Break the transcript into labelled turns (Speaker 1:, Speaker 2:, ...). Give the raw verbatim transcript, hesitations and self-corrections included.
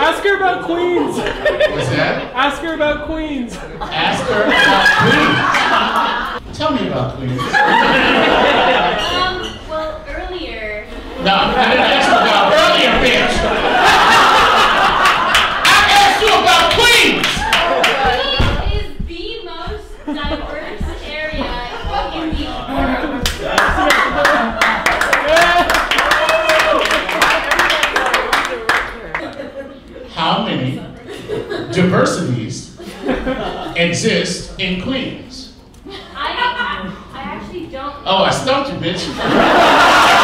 Speaker 1: Ask her about Queens.
Speaker 2: What's that?
Speaker 1: Ask her about Queens.
Speaker 2: Ask her about Queens. Tell me about Queens.
Speaker 3: Um, well, earlier.
Speaker 2: No, I didn't ask you about earlier, bitch. I asked you about Queens.
Speaker 3: Queens is the most diverse area in the world.
Speaker 2: How many diversities exist in Queens?
Speaker 3: I, I, I actually don't.
Speaker 2: Oh, I stumped you, bitch.